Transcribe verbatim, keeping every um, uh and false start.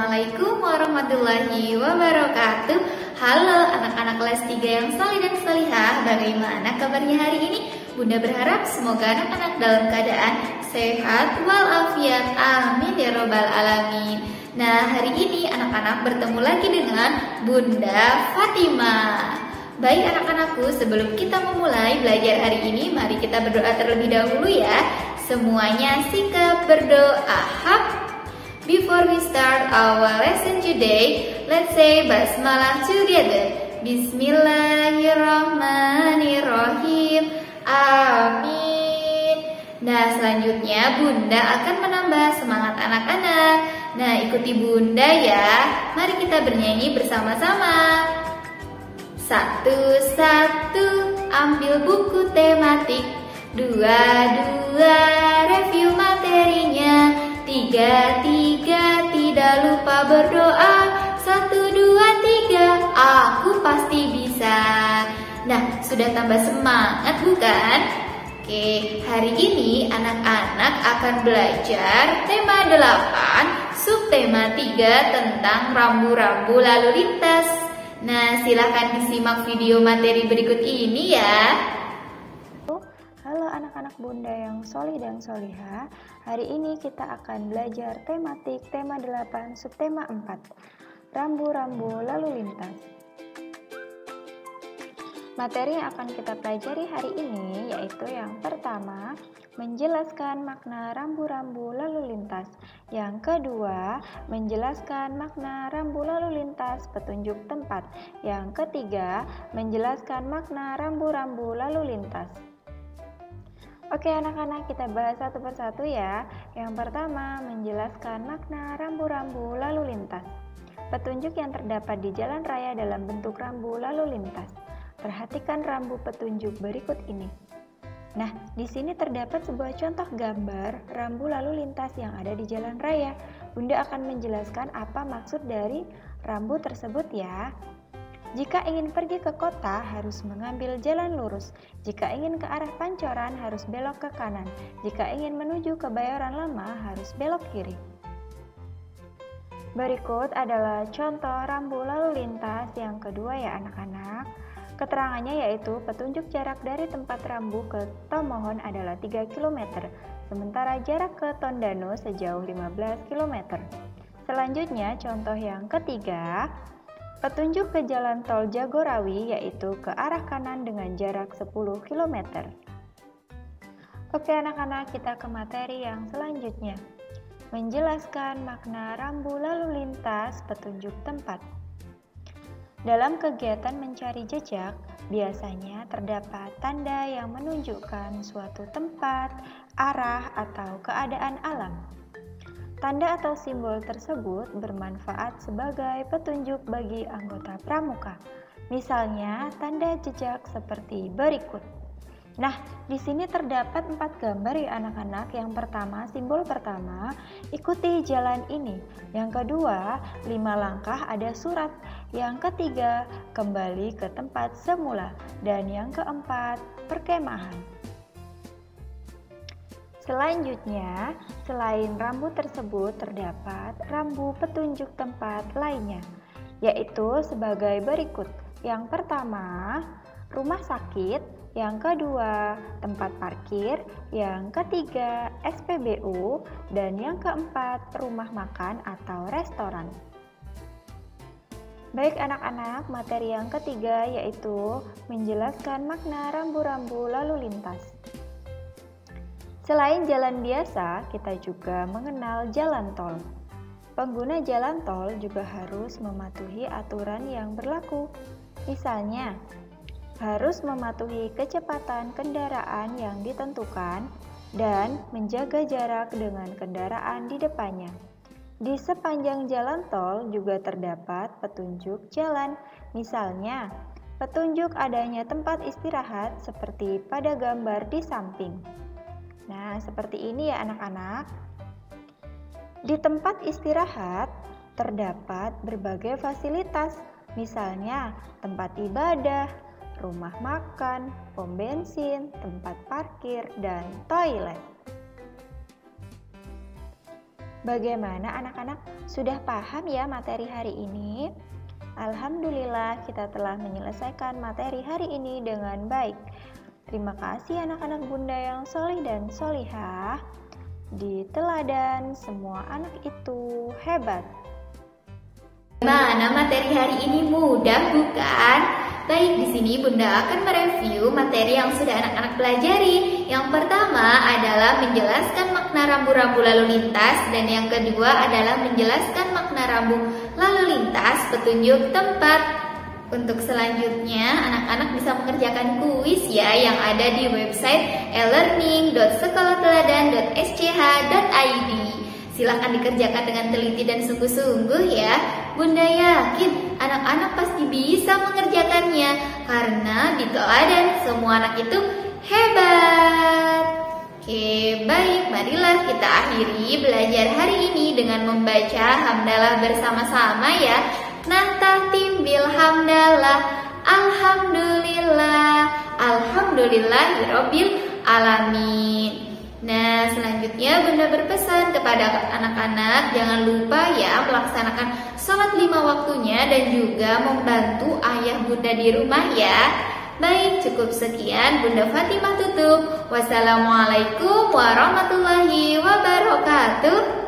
Assalamualaikum warahmatullahi wabarakatuh. Halo anak-anak kelas tiga yang salih dan salihah, bagaimana kabarnya hari ini? Bunda berharap semoga anak-anak dalam keadaan sehat walafiat, amin ya robbal alamin. Nah, hari ini anak-anak bertemu lagi dengan Bunda Fatimah. Baik anak-anakku, sebelum kita memulai belajar hari ini, mari kita berdoa terlebih dahulu ya. Semuanya sikap berdoa. Hap. Before we start our lesson today, let's say basmalah together. Bismillahirrahmanirrahim. Amin. Nah, selanjutnya Bunda akan menambah semangat anak-anak. Nah, ikuti Bunda ya. Mari kita bernyanyi bersama-sama. Satu-satu ambil buku tematik. Dua-dua review materinya. Tiga-tiga tidak lupa berdoa. Satu, dua, tiga, aku pasti bisa. Nah, sudah tambah semangat bukan? Oke, hari ini anak-anak akan belajar tema delapan, subtema tiga tentang rambu-rambu lalu lintas. Nah, silahkan disimak video materi berikut ini ya. Halo anak-anak Bunda yang solih dan solihah. Hari ini kita akan belajar tematik tema delapan subtema empat, rambu-rambu lalu lintas. Materi yang akan kita pelajari hari ini yaitu yang pertama, menjelaskan makna rambu-rambu lalu lintas. Yang kedua, menjelaskan makna rambu lalu lintas petunjuk tempat. Yang ketiga, menjelaskan makna rambu-rambu lalu lintas. Oke anak-anak, kita bahas satu persatu ya. Yang pertama, menjelaskan makna rambu-rambu lalu lintas. Petunjuk yang terdapat di jalan raya dalam bentuk rambu lalu lintas. Perhatikan rambu petunjuk berikut ini. Nah, di sini terdapat sebuah contoh gambar rambu lalu lintas yang ada di jalan raya. Bunda akan menjelaskan apa maksud dari rambu tersebut ya. Jika ingin pergi ke kota, harus mengambil jalan lurus. Jika ingin ke arah Pancoran, harus belok ke kanan. Jika ingin menuju ke Bayoran Lama, harus belok kiri. Berikut adalah contoh rambu lalu lintas yang kedua ya anak-anak. Keterangannya yaitu petunjuk jarak dari tempat rambu ke Tomohon adalah tiga kilometer, sementara jarak ke Tondano sejauh lima belas kilometer. Selanjutnya, contoh yang ketiga, petunjuk ke jalan tol Jagorawi yaitu ke arah kanan dengan jarak sepuluh kilometer. Oke anak-anak, kita ke materi yang selanjutnya. Menjelaskan makna rambu lalu lintas petunjuk tempat. Dalam kegiatan mencari jejak, biasanya terdapat tanda yang menunjukkan suatu tempat, arah, atau keadaan alam. Tanda atau simbol tersebut bermanfaat sebagai petunjuk bagi anggota pramuka. Misalnya, tanda jejak seperti berikut. Nah, di sini terdapat empat gambar ya anak-anak. Yang pertama, simbol pertama, ikuti jalan ini. Yang kedua, lima langkah ada surat. Yang ketiga, kembali ke tempat semula. Dan yang keempat, perkemahan. Selanjutnya, selain rambu tersebut terdapat rambu petunjuk tempat lainnya, yaitu sebagai berikut. Yang pertama, rumah sakit. Yang kedua, tempat parkir. Yang ketiga, S P B U. Dan yang keempat, rumah makan atau restoran. Baik anak-anak, materi yang ketiga yaitu menjelaskan makna rambu-rambu lalu lintas. Selain jalan biasa, kita juga mengenal jalan tol. Pengguna jalan tol juga harus mematuhi aturan yang berlaku. Misalnya, harus mematuhi kecepatan kendaraan yang ditentukan dan menjaga jarak dengan kendaraan di depannya. Di sepanjang jalan tol juga terdapat petunjuk jalan. Misalnya, petunjuk adanya tempat istirahat seperti pada gambar di samping. Nah, seperti ini ya anak-anak. Di tempat istirahat terdapat berbagai fasilitas, misalnya tempat ibadah, rumah makan, pom bensin, tempat parkir, dan toilet. Bagaimana anak-anak, sudah paham ya materi hari ini? Alhamdulillah kita telah menyelesaikan materi hari ini dengan baik. Terima kasih anak-anak Bunda yang solih dan solihah. Di teladan semua anak itu hebat. Mana materi hari ini mudah bukan? Baik, di sini Bunda akan mereview materi yang sudah anak-anak pelajari. Yang pertama adalah menjelaskan makna rambu-rambu lalu lintas, dan yang kedua adalah menjelaskan makna rambu lalu lintas petunjuk tempat. Untuk selanjutnya, anak-anak bisa mengerjakan kuis ya yang ada di website e learning dot sekolah teladan dot s c h dot i d. Silakan dikerjakan dengan teliti dan sungguh-sungguh ya. Bunda yakin anak-anak pasti bisa mengerjakannya karena di teladan semua anak itu hebat. Oke, baik, marilah kita akhiri belajar hari ini dengan membaca hamdalah bersama-sama ya. Nahtahtim bil hamdalah, alhamdulillah, alhamdulillahirabbil alamin. Nah, selanjutnya Bunda berpesan kepada anak-anak jangan lupa ya melaksanakan sholat lima waktunya dan juga membantu ayah Bunda di rumah ya. Baik, cukup sekian Bunda Fatimah tutup. Wassalamualaikum warahmatullahi wabarakatuh.